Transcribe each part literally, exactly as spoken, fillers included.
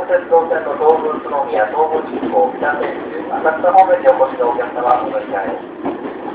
鉄道線の東武宇都宮、東武日光、北千住、浅草方面にお越しのお客様、お乗り換えを。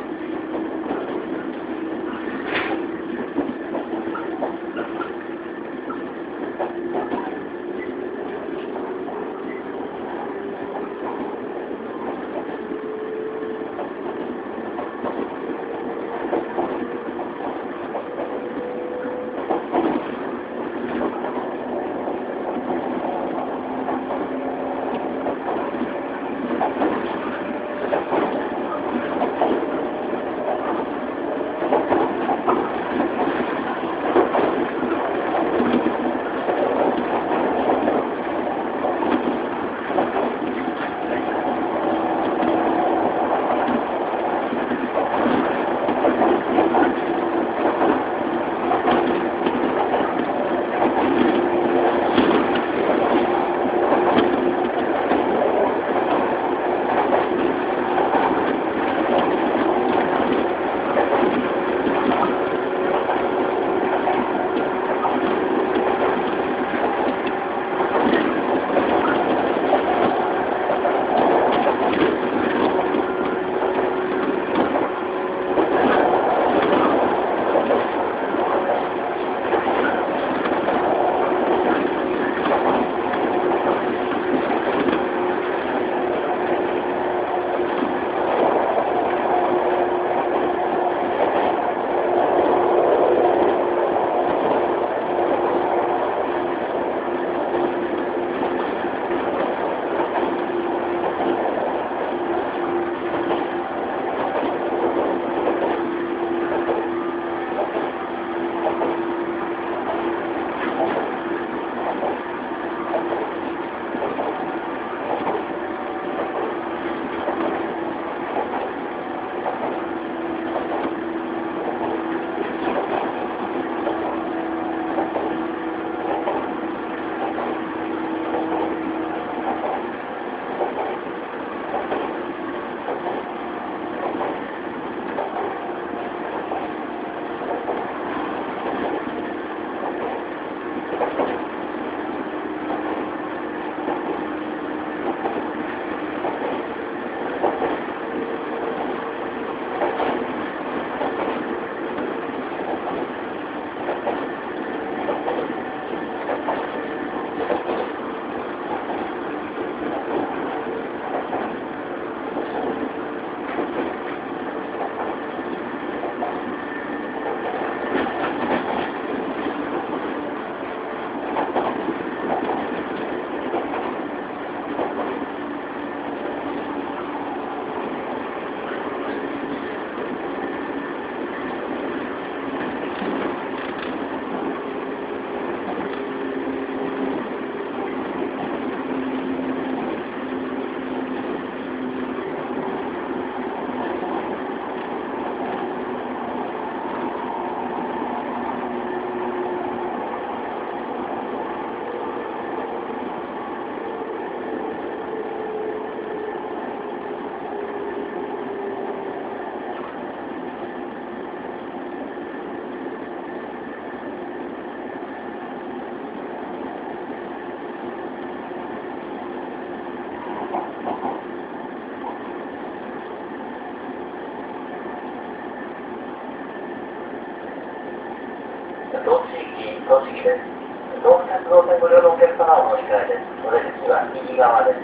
同地域、栃木です。東武鉄道線ご利用のお客様をお乗り換えです。お出口は右側です。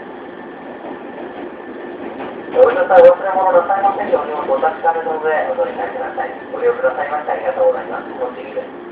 お降りの際、お忘れ物なさいませんようにお立ちかめの上お乗り換えください。ご利用くださいましてありがとうございます。栃木です。